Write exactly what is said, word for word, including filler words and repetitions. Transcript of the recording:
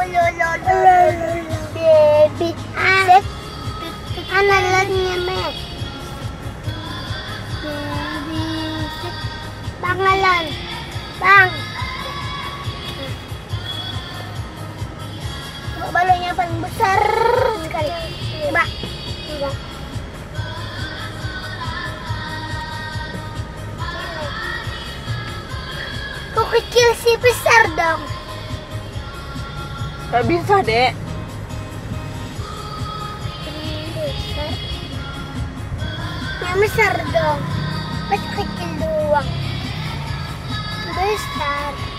Baby. Set. Analannya, Mek. Baby. Set. Pangalan. Bang. Balonnya paling besar sekali. Coba. Coba. Kok kecil sih, besar dong. Gak bisa, Dek. Besar. Yang besar dong. Pas kecil doang. Besar.